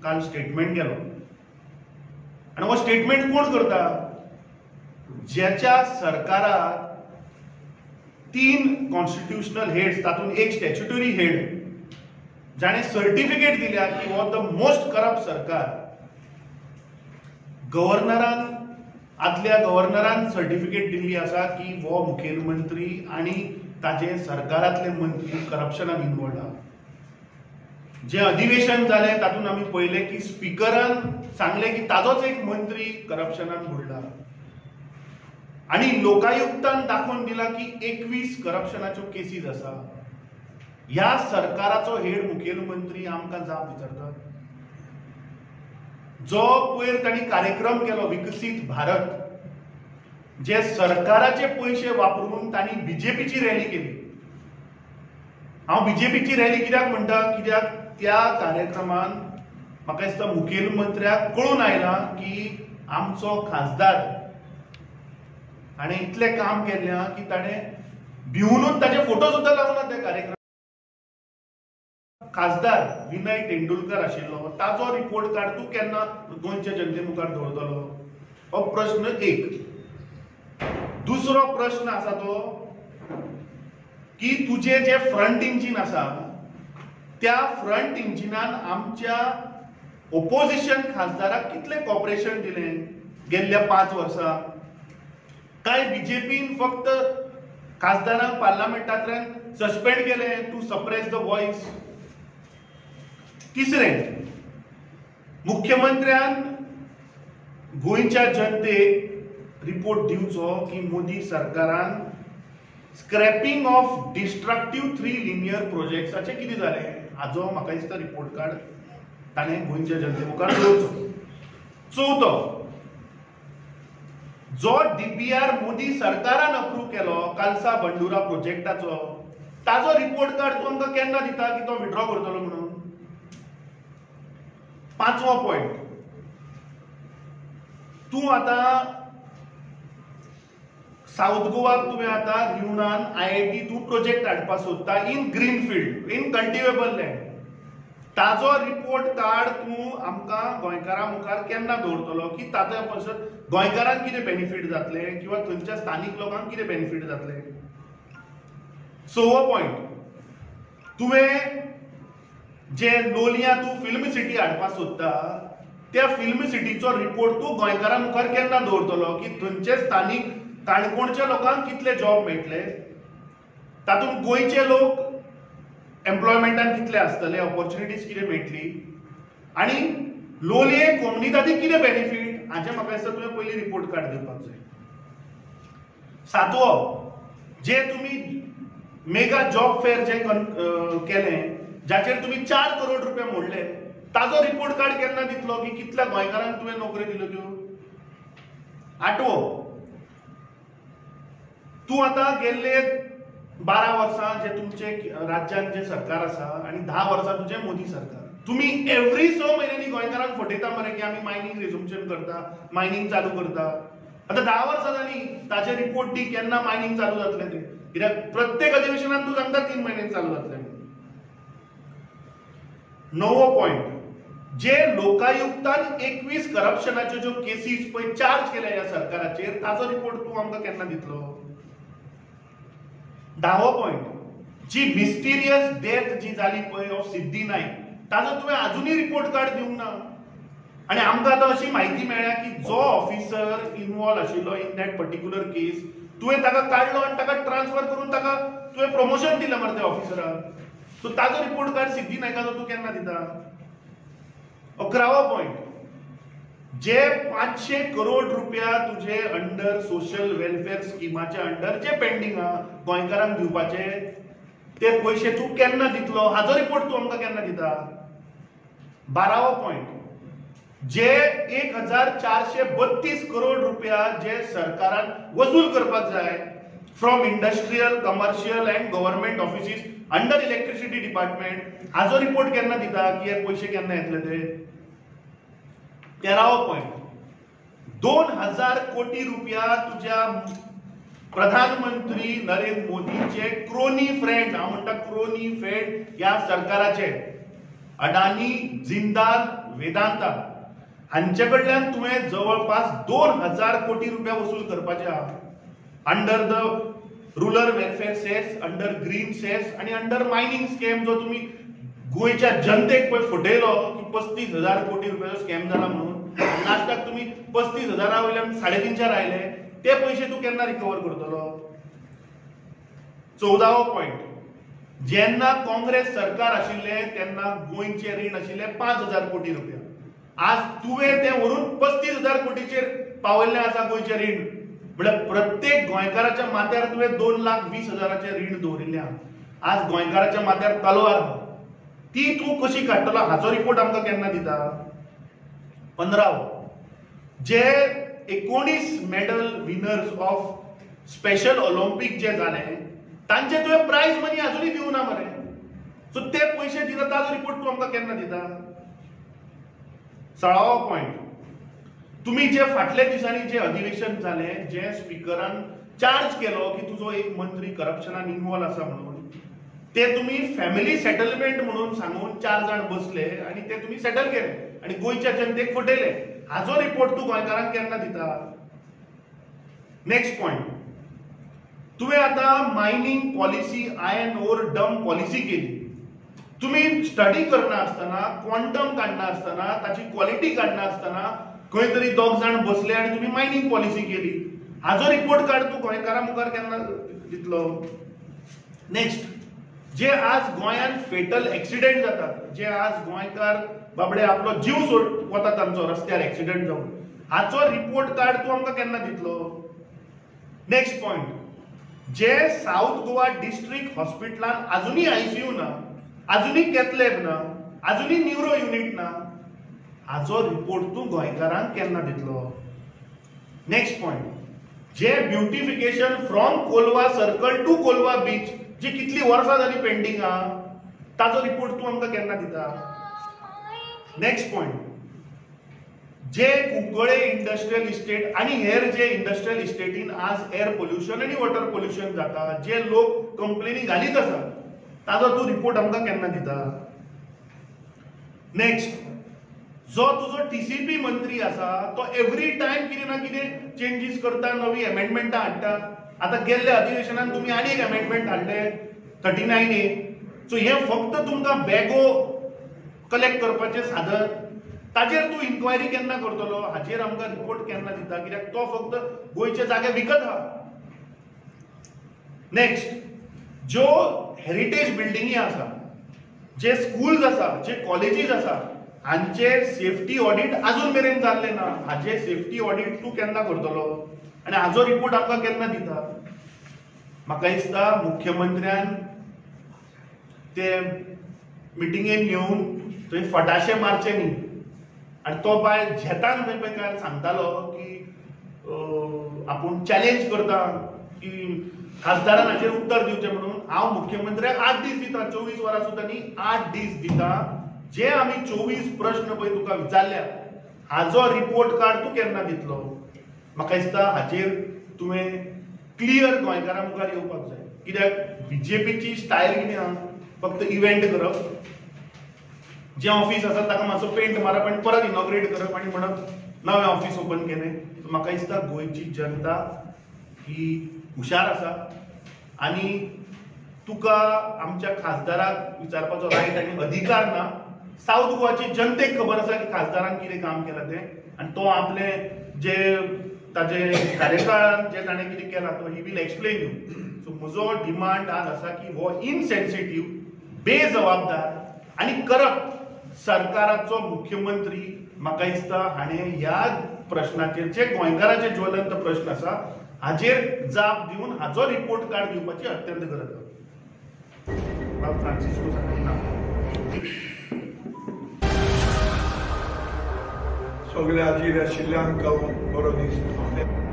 काल स्टेटमेंट केलो आणि हो स्टेटमेंट कोण करता? ज्याच्या सरकारात 3 कॉन्स्टिट्युशनल हेड्स तातून एक स्टॅच्युटरी हेड जाणे सर्टिफिकेट दिल्या की हो द मोस्ट करप्ट सरकार. गव्हर्नरान आदल्या गव्हर्नरान सर्टिफिकेट दिल्ली आसा की हो मुखेलमंत्री आणि ताजे सरकारातले मंत्री करप्शनान इन्वॉल्ड आहा. जे अधिवेशन जाले तातून आमी पळयले की स्पीकरान सांगले की ताजोच एक मंत्री करप्शनान बुडला आणि लोकायुक्तान दाखोवन दिला की 21 करप्शनाच्यो केसीस आसा. ह्या सरकाराचो हेड मुखेलमंत्री आमकां जाप विचारता. जो पयर तांणी कार्यक्रम केलो विकसीत भारत, जे सरकाराचे पैसे वापरून तांणी बीजेपीची रॅली केली. हांव बीजेपीची रॅली कित्याक म्हणटा? कित्याक त्या कार्यक्रमान म्हाका दिसता मुखेलमंत्र्याक कळून आयला की आमचो खासदार हाणें इतलें काम केलें की ताणें भिवूनच ताजे फोटो सुद्दां लावनात त्या कार्यक्रमात. खासदार विनय तेंडुलकर आशिल्लो, ताजो रिपोर्ट कार्ड तूं केन्ना गोंयच्या जनते मुखार दवरतलो? हो प्रश्न एक. दुसरो प्रश्न आसा तो की तुझे जे फ्रंट इंजिन आसा त्या फ्रंट इंजिनान आमच्या ओपोजिशन खासदाराक कितले कॉपरेशन दिलें गेल्ल्या 5 वर्सां? काय बीजेपीन फक्त खासदारांक पार्लमेंटांतल्यान सस्पेंड केलें टू सप्रेस द वॉइस? तिसरें, मुख्यमंत्र्यान गोंयच्या जनतेक रिपोर्ट दिवचो की मोदी सरकारान स्क्रॅपिंग ऑफ डिस्ट्रक्टिव्ह 3 लिनियर प्रोजेक्ट्साचे कितें जालें हाजो म्हाका दिसता रिपोर्ट कार्ड ताणें गोंयच्या जनते मुखार दवरचो. चवथो, जो डीपीआर मोदी सरकारान अप्रूव केलो कालसा बंडुरा प्रोजेक्टाचो, ताजो रिपोर्ट कार्ड तूं आमकां केन्ना दिता की तो विड्रॉ करतलो म्हणून? पांचवो पॉइंट, तूं आतां साऊथ गोवाक तुवें आतां रिवणान IIT तूं प्रोजेक्ट हाडपाक सोदता in greenfield, in cultivable land. ताजो रिपोर्ट कार्ड तूं आमकां गोंयकारां मुखार केन्ना दवरतलो की ताज्या पासून गोंयकारांक कितें बेनिफीट जातले किंवा थंयच्या स्थानीक लोकांक कितें बेनिफीट जातले? 6वो पॉइंट, तुवें जे लोलयां तूं फिल्म सिटी हाडपाक सोदता त्या फिल्म सिटीचो रिपोर्ट तूं गोंयकारां मुखार केन्ना दवरतलो की थंयचे स्थानीक काणकोणच्या लोकांक कितले जॉब मेळटले, तातूंत गोंयचे लोक एम्प्लॉयमेंटान कितले आसतले, ऑपॉर्च्युनिटीज कितें मेळटली आनी लोलये कम्युनिटीक कितें बेनिफीट हाचें म्हाका दिसता तुवें पयलीं रिपोर्ट कार्ड दिवपाक जाय. 7वो, जे तुमी मेगा जॉब फेअर जे केलें जाचेर तुमी 4 करोड रुपया मोडले, ताजो रिपोर्ट कार्ड केन्ना दितलो की कितल्या गोंयकारांक तुवें नोकरी दिल्यो त्यो? 8वो, तूं आतां गेल्ले 12 वर्सां जे तुमचे राज्यान जे सरकार आसा आनी 10 वर्सां तुजें मोदी सरकार, तुमी एव्हरी 6 म्हयन्यांनी गोंयकारांक फटयता मरे की आमी मायनिंग रिझम्पशन करता, मायनिंग चालू करता. आतां 10 वर्सां जालीं, ताचे रिपोर्ट दी केन्ना मायनिंग चालू जातलें तें. कित्याक प्रत्येक अधिवेशनात तूं सांगता 3 म्हयन्यांनी चालू जातलें. 9वो पॉइंट, जे लोकायुक्तान 21 करप्शनाच्यो ज्यो केसीस पळय चार्ज केल्या ह्या सरकाराचेर, ताजो रिपोर्ट तूं आमकां केन्ना दितलो? 10वो पॉइंट, जी मिस्टिरियस डेथ जी जाली पळय ऑफ सिद्धी नाईक, ताजो तुवें अजूनय रिपोर्ट कार्ड दिवंक ना. आनी आमकां आतां अशी म्हायती मेळ्ळ्या की जो ऑफिसर इन्वॉल्व आशिल्लो इन दॅट पर्टिक्युलर केस, तुवें ताका काडलो आनी ताका ट्रान्सफर करून ताका तुवें प्रमोशन दिलें मरे त्या ऑफिसराक. सो ताजो रिपोर्ट कार्ड सिद्धी नायकाचो तूं केन्ना दिता? 11वो पॉइंट, जे 500 करोड रुपया तुझे अंडर सोशल वेलफेअर स्किमाच्या अंडर जे पेंडिंग आहा गोंयकारांक दिवपाचे, ते पैसे तूं केन्ना दितलो हाजो रिपोर्ट तूं आमकां केन्ना दिता? 12वो पॉइंट, जे 1432 करोड रुपया जे सरकारान वसूल करपाक जाय from industrial, commercial and government offices under electricity department, हाजो रिपोर्ट केन्ना दिता की हे पैसे केन्ना येतले ते? 13वो पॉइंट, 2000 कोटी रुपया तुझ्या प्रधानमंत्री नरेंद्र मोदीचे क्रोनी फ्रेंड, हांव म्हणटा क्रोनी फ्रेंड ह्या सरकाराचे, अडानी, जिंदाल, वेदांता हांचे कडल्यान तुवें जवळपास 2000 कोटी रुपया वसूल करपाचे आहा under the rural welfare cess, under green cess आणि अंडर मायनिंग स्कॅम जो तुम्ही गोयच्या जनतेक पळय फटयलो की 35,000 कोटी रुपयाचो स्कॅम जाला म्हणून लास्टाक तुम्ही 35,000 वयल्यान 350 आयले ते पयशे तूं केन्ना रिकवर करतलो. 14वो पॉइंट, जेन्ना काँग्रेस सरकार आशिल्ले तेन्ना गोंयचे रीण आशिल्ले 5,000 कोटी रुपया. आज तुवें ते व्हरून 35,000 कोटीचेर पावयल्लें आसा गोंयचें रीण. म्हणजे प्रत्येक गोंयकाराच्या माथ्यार तुवें 2,20,000 रीण दवरिल्लें आहा. आज गोंयकाराच्या माथ्यार तलवार आहा ती तूं कशी काडटलो हाचो रिपोर्ट आमकां केन्ना दिता. 15वो, जे 19 medal winners of special Olympic जे जाले तांचे तुवें प्राइज मनी अजूनही दिवना मरे. सो ते पयशे दिता ताचो रिपोर्ट तूं आमकां केन्ना दिता. 16वो पॉइंट, तुम्ही जे फाटल्या दिसांनी जे अधिवेशन जाले जे स्पीकरान चार्ज केलो की तुजो एक मंत्री करप्शनान इन्वॉल्व आसा म्हणून ते तुम्ही फॅमिली सेटलमेंट म्हणून सांगून 4 जाण बसले आणि ते तुम्ही सेटल केले आणि गोयच्या जनतेक फटयले. हाचो रिपोर्ट तूं गोंयकारांक केन्ना दिता. नेक्स्ट पॉइंट, तुवें आतां mining policy iron ore dump policy केली. तुम्ही स्टडी करना आसतना क्वांटम काडना आसतना ताची क्वालिटी काडना आसतना खंय तरी 2 जाण बसले आणि तुम्ही मायनिंग पॉलिसी केली. हाचो रिपोर्ट काड तूं गोंयकारां मुखार केन्ना दितलो. नेक्स्ट, जे आज गोंयांत फेटल एक्सिडेंट जातात, जे आज गोंयकार बाबडे आपलो जीव वता तांचो रस्त्यार एक्सिडेंट जावन, हाचो रिपोर्ट काड तूं आमकां केन्ना दितलो. नेक्स्ट पॉइंट, जे साऊथ गोवा डिस्ट्रिक्ट हॉस्पिटलान अजूनही आयसीयू ना, अजूनही कॅथलॅब ना, अजूनही न्यूरो युनिट ना, हाचो रिपोर्ट तूं गोंयकारांक केन्ना दितलो. नेक्स्ट पॉइंट, जे beautification from Colva circle to Colva beach जी कितली वर्सां जाली पेंडिंग आहा ताचो रिपोर्ट तूं आमकां केन्ना दिता. नेक्स्ट पॉइंट, जे कुंकळे इंडस्ट्रियल इस्टेट आणि हेर जे इंडस्ट्रियल इस्टेटीन आज एअर पोल्युशन आणि वॉटर पोल्युशन जाता, जे लोक कंप्लेनी घालीत आसा ताचो तूं रिपोर्ट आमकां केन्ना दिता. नेक्स्ट, जो तुजो टीसीपी मंत्री आसा तो एवरी टाइम कितें ना कितें चेंजीस करता, नवी अमेंडमेंटां हाडटा. आता गेल्ल्या अधिवेशनात तुम्ही आणि एक अमेंडमेंट हाडले 39A. सो हे फक्त तुमकां बॅगो कलेक्ट करपाचें साधन, ताजेर तूं इन्क्वायरी केन्ना करतलो, हाचेर आमकां रिपोर्ट केन्ना दिता, कित्याक तो फक्त गोंयचे जागे विकत आहा. नेक्स्ट, ज्यो हेरिटेज बिल्डिंगी आसा, जे स्कूल्स आसा, जे कॉलेजीस आसा, हांचे सेफ्टी ऑडिट अजून मेरेन जाल्ले ना. हाचे सेफ्टी ऑडिट तूं केन्ना करतलो आणि हाचो रिपोर्ट आमकां केन्ना दिता. म्हाका दिसता मुख्यमंत्र्यान ते मिटिंगेन येवन थंय फटाशे मारचे न्ही आणि तो बाय झेतान थंय पळय काय सांगतालो की आपूण चॅलेंज करता की खासदारान हाचेर उत्तर दिवचें म्हणून. हांव मुख्यमंत्र्याक 8 दीस दिता, 24 वरां सुद्दां न्ही, 8 दीस दिता. जे आमी 24 प्रश्न पळय तुका विचारल्या हाचो रिपोर्ट कार्ड तूं केन्ना दितलो. म्हाका दिसता हाचेर तुवें क्लियर गोंयकारां मुखार येवपाक जाय. कित्याक बीजेपीची स्टायल कितें आहा, फक्त इव्हेंट करप, जे ऑफिस आसा ताका मातसो पेंट मारप आनी परत इनॉग्रेट करप आनी म्हणप नवें ऑफिस ओपन केलें. म्हाका दिसता गोंयची जनता ही हुशार आसा आनी तुका आमच्या खासदाराक विचारपाचो रायट आनी अधिकार ना. साऊथ गोवाची जनतेक खबर आसा की खासदारान कितें काम केलां तें आनी तो आपले जे ताजे कार्यकाळांत जे ताणें कितें केलां तो he will explain you. So म्हजो डिमांड आज आसा की हो इनसेन्सिटीव, बेजबाबदार आनी करप्ट सरकाराचो मुख्यमंत्री म्हाका दिसता हाणें ह्या प्रश्नाचेर जे गोंयकाराचे ज्वलंत प्रश्न आसा हाचेर जाप दिवन हाचो रिपोर्ट कार्ड दिवपाची अत्यंत गरज आसा. फ्रांसिस्को सगळे हाजीर आशिल्ल्यांक बरो दीस.